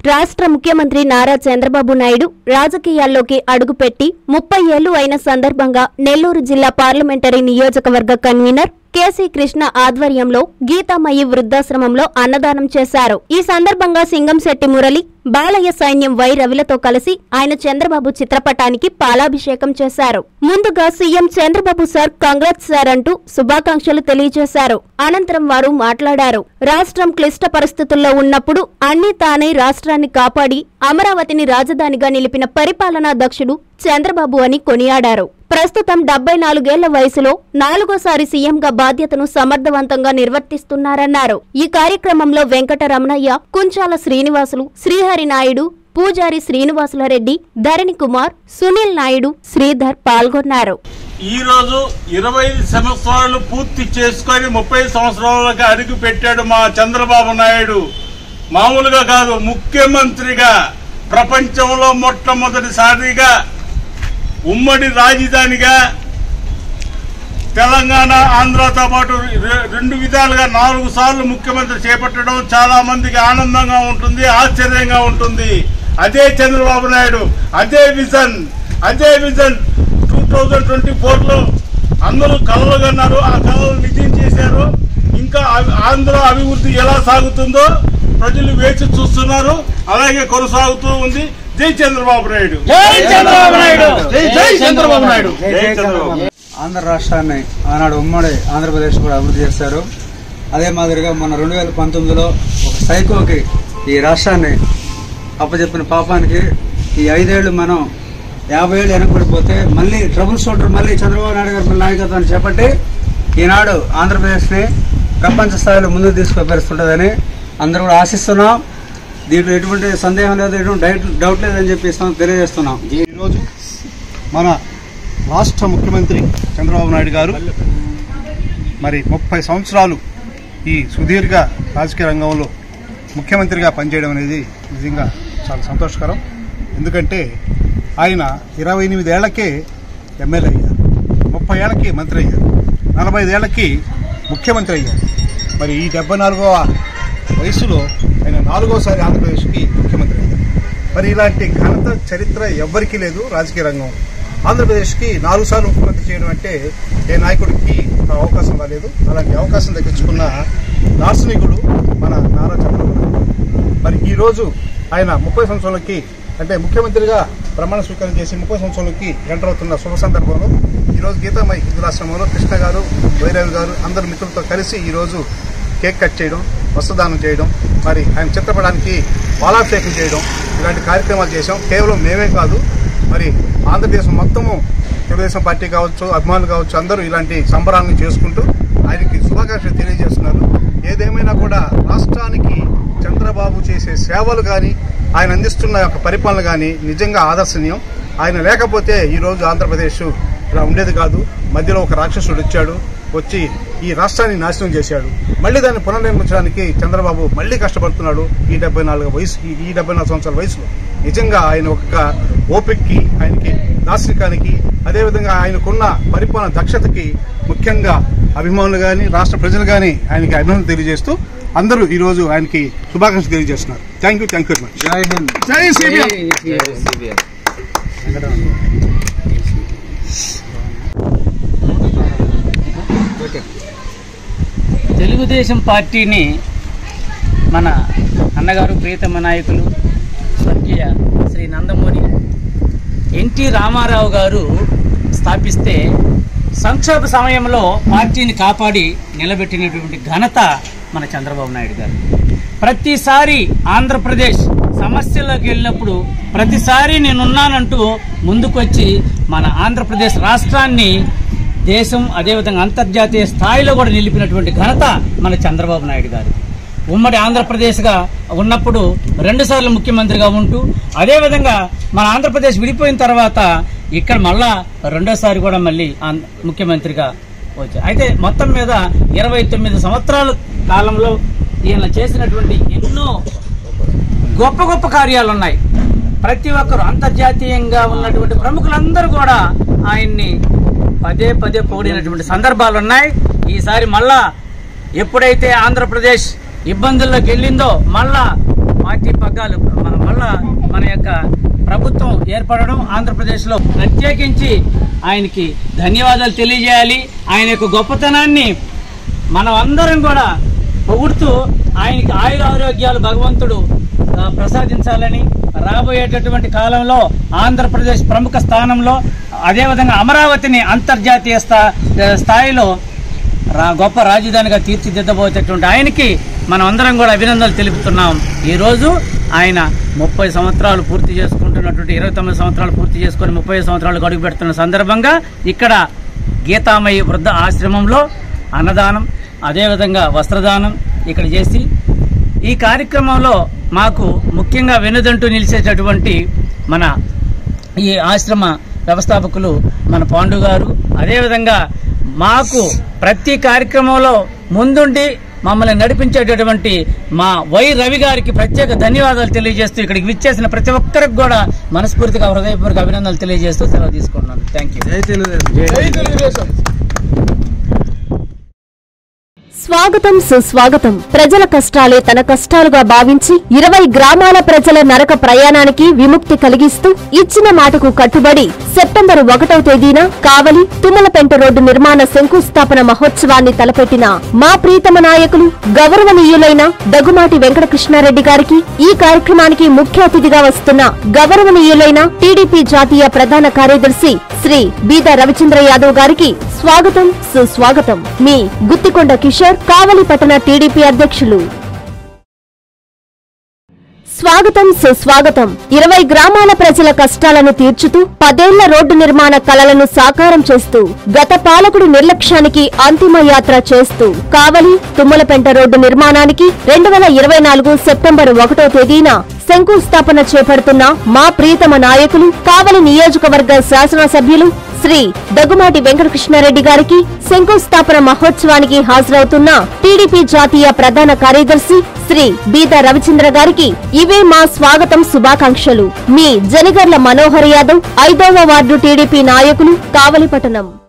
రాష్ట్ర ముఖ్యమంత్రి నారా చంద్రబాబు నాయుడు రాజకీయాల్లోకి అడుగుపెట్టి 30 ఏళ్లు అయిన సందర్భంగా నెల్లూరు జిల్లా పార్లమెంటరీ నియోజకవర్గ కన్వీనర్ కేసీ కృష్ణ ఆధ్వర్యంలో గీతామయి వృద్ధాశ్రమంలో అన్నదానం చేశారు. ఈ సందర్భంగా సింగంశెట్టి మురళి, బాలయ్య సైన్యం వై రవిలతో కలిసి ఆయన చంద్రబాబు చిత్రపటానికి పాలాభిషేకం చేశారు. ముందుగా CM Chandrababu sir congrats sir అంటూ శుభాకాంక్షలు తెలియజేశారు. అనంతరం వారు మాట్లాడారు. రాష్ట్రం క్లిష్ట పరిస్థితుల్లో ఉన్నప్పుడు అన్ని తానే రాష్ట్రాన్ని కాపాడి అమరావతిని రాజధానిగా నిలిపిన పరిపాలనా దక్షుడు చంద్రబాబు అని కొనియాడారు. ప్రస్తుతం 74 ఏళ్ల వయసులో 4వ సీఎంగా బాధ్యతను సమర్థవంతంగా నిర్వర్తిస్తున్నారన్నారు. ఈ కార్యక్రమంలో వెంకటరమణయ్య, కుంచాల శ్రీనివాసులు, శ్రీహరి నాయుడు, పూజారి శ్రీనివాసులరెడ్డి, ధరణి కుమార్, సునీల్ నాయుడు, శ్రీధర్ పాల్గొన్నారు. ఈ రోజు 25 సంవత్సరాలు పూర్తి చేసుకుని 30 సంవత్సరాలకు అడుగు పెట్టాడు మా చంద్రబాబు నాయుడు. మామూలుగా కాదు, ముఖ్యమంత్రిగా ప్రపంచంలో మొట్టమొదటిసారిగా ఉమ్మడి రాజధానిగా తెలంగాణ, ఆంధ్రతో పాటు 2 విధాలుగా 4 సార్లు ముఖ్యమంత్రి చేపట్టడం చాలా మందికి ఆనందంగా ఉంటుంది, ఆశ్చర్యంగా ఉంటుంది. అదే చంద్రబాబు నాయుడు, అదే విజన్ 2024లో అందరూ కలలు కన్నారు. ఆ కలలు నిజం చేశారు. ఇంకా ఆంధ్ర అభివృద్ధి ఎలా సాగుతుందో ప్రజలు వేచి చూస్తున్నారు. అలాగే కొనసాగుతూ ఉంది. జై చంద్రబాబు నాయుడు, జై చంద్రబాబు నాయుడు, జై చంద్రబాబు నాయుడు, జై చంద్రబాబు. ఆంధ్ర రాష్ట్రాన్ని ఆనాడు ఉమ్మడి ఆంధ్రప్రదేశ్ కూడా అభివృద్ధి చేశారు. అదే మాదిరిగా మన 2019లో ఒక సైకోకి ఈ రాష్ట్రాన్ని అప్పచెప్పిన పాపానికి ఈ 5 ఏళ్లు మనం 50 ఏళ్ళు వెనకబడిపోతే మళ్ళీ ట్రబుల్ షూటర్ మళ్ళీ చంద్రబాబు నాయుడు గారి నాయకత్వాన్ని చేపట్టి ఈనాడు ఆంధ్రప్రదేశ్ని ప్రపంచ స్థాయిలో ముందుకు తీసుకువెళ్తుంటుందని అందరూ కూడా ఆశిస్తున్నాం. దీంట్లో ఎటువంటి సందేహం లేదు, ఎటువంటి డౌట్ లేదని చెప్పి తెలియజేస్తున్నాం. ఈరోజు మన రాష్ట్ర ముఖ్యమంత్రి చంద్రబాబు నాయుడు గారు మరి 30 సంవత్సరాలు ఈ సుదీర్ఘ రాజకీయ రంగంలో ముఖ్యమంత్రిగా పనిచేయడం అనేది నిజంగా చాలా సంతోషకరం. ఎందుకంటే ఆయన 28 ఏళ్లకే ఎమ్మెల్యే అయ్యారు, 30 ఏళ్లకి మంత్రి అయ్యారు, 45 ఏళ్లకి ముఖ్యమంత్రి అయ్యారు. మరి ఈ 74వ వయసులో ఆయన 4వసారి ఆంధ్రప్రదేశ్కి ముఖ్యమంత్రి అయ్యారు. మరి ఇలాంటి ఘనత చరిత్ర ఎవ్వరికీ లేదు రాజకీయ రంగం. ఆంధ్రప్రదేశ్కి 4 సార్లు ముఖ్యమంత్రి చేయడం అంటే ఏ నాయకుడికి అవకాశం రాలేదు. అలాంటి అవకాశం దక్కించుకున్న దార్శనికుడు మన నారా చంద్రబాబు నాయుడు. మరి ఈరోజు ఆయన 30 సంవత్సరాలకి అంటే ముఖ్యమంత్రిగా ప్రమాణ స్వీకారం చేసి 30 సంవత్సరాలకి ఎంటర్ అవుతున్న శుభ సందర్భంలో ఈరోజు గీతామయి వృద్ధాశ్రమంలో కృష్ణ గారు, వైరవి గారు అందరు మిత్రులతో కలిసి ఈరోజు కేక్ కట్ చేయడం, వస్త్రదానం చేయడం, మరి ఆయన చిత్రపటానికి పాలాభిషేకం చేయడం, ఇలాంటి కార్యక్రమాలు చేశాం. కేవలం మేమే కాదు, మరి ఆంధ్రదేశం మొత్తము తెలుగుదేశం పార్టీ కావచ్చు, అభిమానులు కావచ్చు, అందరూ ఇలాంటి సంబరాలను చేసుకుంటూ ఆయనకి శుభాకాంక్షలు తెలియజేస్తున్నారు. ఏదేమైనా కూడా రాష్ట్రానికి చంద్రబాబు చేసే సేవలు కానీ ఆయన అందిస్తున్న యొక్క పరిపాలన కానీ నిజంగా ఆదర్శనీయం. ఆయన లేకపోతే ఈరోజు ఆంధ్రప్రదేశ్ ఇలా ఉండేది కాదు. మధ్యలో ఒక రాక్షసుడు వచ్చి ఈ రాష్ట్రాన్ని నాశనం చేశాడు. మళ్ళీ దాన్ని పునర్నిర్మించడానికి చంద్రబాబు మళ్ళీ కష్టపడుతున్నాడు. ఈ 74 సంవత్సరాల వయసులో నిజంగా ఆయన ఒక ఓపికకి, ఆయనకి దార్శనికానికి, అదేవిధంగా ఆయనకున్న పరిపాలన దక్షతకి ముఖ్యంగా అభిమానులు కానీ రాష్ట్ర ప్రజలు కానీ ఆయనకి అభినందనలు తెలియజేస్తూ అందరూ ఈరోజు ఆయనకి శుభాకాంక్షలు తెలియజేస్తున్నారు. Thank you very much. జై హింద్, జై సిబిఎం. తెలుగుదేశం పార్టీని మన అన్నగారు ప్రియతమ నాయకులు స్వర్గీయ శ్రీ నందమూరి ఎన్టీ రామారావు గారు స్థాపిస్తే సంక్షోభ సమయంలో పార్టీని కాపాడి నిలబెట్టినటువంటి ఘనత మన చంద్రబాబు నాయుడు గారు. ప్రతిసారి ఆంధ్రప్రదేశ్ సమస్యల్లోకి వెళ్ళినప్పుడు ప్రతిసారి నేనున్నానంటూ ముందుకొచ్చి మన ఆంధ్రప్రదేశ్ రాష్ట్రాన్ని దేశం అదేవిధంగా అంతర్జాతీయ స్థాయిలో కూడా నిలిపినటువంటి ఘనత మన చంద్రబాబు నాయుడు గారు. ఉమ్మడి ఆంధ్రప్రదేశ్గా ఉన్నప్పుడు 2 సార్లు ముఖ్యమంత్రిగా ఉంటూ అదేవిధంగా మన ఆంధ్రప్రదేశ్ విడిపోయిన తర్వాత ఇక్కడ మళ్ళా 2వ సారి కూడా మళ్ళీ ముఖ్యమంత్రిగా వచ్చారు. అయితే మొత్తం మీద 29 సంవత్సరాల కాలంలో ఈయన చేసినటువంటి ఎన్నో గొప్ప గొప్ప కార్యాలు ఉన్నాయి. ప్రతి ఒక్కరు అంతర్జాతీయంగా ఉన్నటువంటి ప్రముఖులందరూ కూడా ఆయన్ని పదే పొగిడినటువంటి సందర్భాలు ఉన్నాయి. ఈసారి మళ్ళా ఎప్పుడైతే ఆంధ్రప్రదేశ్ ఇబ్బందుల్లోకి వెళ్ళిందో మళ్ళా పార్టీ పగ్గాలు మన యొక్క ప్రభుత్వం ఏర్పడడం ఆంధ్రప్రదేశ్లో ప్రత్యేకించి ఆయనకి ధన్యవాదాలు తెలియజేయాలి. ఆయన యొక్క గొప్పతనాన్ని మనం అందరం కూడా పొగుడుతూ ఆయనకి ఆయురారోగ్యాలు భగవంతుడు ప్రసాదించాలని, రాబోయేటటువంటి కాలంలో ఆంధ్రప్రదేశ్ ప్రముఖ స్థానంలో, అదేవిధంగా అమరావతిని అంతర్జాతీయ స్థాయిలో గొప్ప రాజధానిగా తీర్చిదిద్దబోయేటటువంటి ఆయనకి మనం అందరం కూడా అభినందనలు తెలుపుతున్నాం. ఈరోజు ఆయన 30 సంవత్సరాలు పూర్తి చేసుకుంటున్నటువంటి 29 సంవత్సరాలు పూర్తి చేసుకుని 30 సంవత్సరాలు అడుగు పెడుతున్న సందర్భంగా ఇక్కడ గీతామయ్య వృద్ధ ఆశ్రమంలో అన్నదానం, అదేవిధంగా వస్త్రదానం ఇక్కడ చేసి, ఈ కార్యక్రమంలో మాకు ముఖ్యంగా వెనుదంటూ నిలిచేటటువంటి మన ఈ ఆశ్రమ వ్యవస్థాపకులు మన పాండు గారు, అదేవిధంగా మాకు ప్రతి కార్యక్రమంలో ముందుండి మమ్మల్ని నడిపించేటటువంటి మా వై రవి గారికి ప్రత్యేక ధన్యవాదాలు తెలియజేస్తూ ఇక్కడికి విచ్చేసిన ప్రతి ఒక్కరికి కూడా మనస్ఫూర్తిగా హృదయపూర్వక అభినందనలు తెలియజేస్తూ సెలవు తీసుకుంటున్నాను. Thank you. స్వాగతం సుస్వాగతం. ప్రజల కష్టాలే తన కష్టాలుగా భావించి 20 గ్రామాల ప్రజల నరక ప్రయాణానికి విముక్తి కలిగిస్తూ ఇచ్చిన మాటకు కట్టుబడి సెప్టెంబర్ 1వ తేదీన కావలి తుమ్మలపెంట రోడ్డు నిర్మాణ శంకుస్థాపన మహోత్సవాన్ని తలపెట్టిన మా ప్రీతమ నాయకులు గౌరవనీయులైన దగుమాటి వెంకటకృష్ణారెడ్డి గారికి, ఈ కార్యక్రమానికి ముఖ్య అతిథిగా వస్తున్న గౌరవనీయులైన టీడీపీ జాతీయ ప్రధాన కార్యదర్శి శ్రీ బీద రవిచంద్ర యాదవ్ గారికి స్వాగతం సుస్వాగతం. మీ గుత్తికొండ కిషోర్, కావలి పట్టణ టీడీపీ అధ్యక్షులు. స్వాగతం సుస్వాగతం. 20 గ్రామాల ప్రజల కష్టాలను తీర్చుతూ 10 ఏళ్ల రోడ్డు నిర్మాణ కలలను సాకారం చేస్తూ గత పాలకుడు నిర్లక్ష్యానికి అంతిమ యాత్ర చేస్తూ కావలి తుమ్మలపెంట రోడ్డు నిర్మాణానికి 2024 సెప్టెంబర్ 1వ తేదీన శంకుస్థాపన చేపడుతున్న మా ప్రీతమ నాయకులు కావలి నియోజకవర్గ శాసనసభ్యులు శ్రీ దగుమాటి వెంకటకృష్ణారెడ్డి గారికి, శంకుస్థాపన మహోత్సవానికి హాజరవుతున్న టీడీపీ జాతీయ ప్రధాన కార్యదర్శి శ్రీ బీద రవిచంద్ర గారికి ఇవే మా స్వాగతం శుభాకాంక్షలు. మీ జనిగర్ల మనోహర్ యాదవ్, 5వ వార్డు టీడీపీ నాయకులు, కావలిపట్టణం.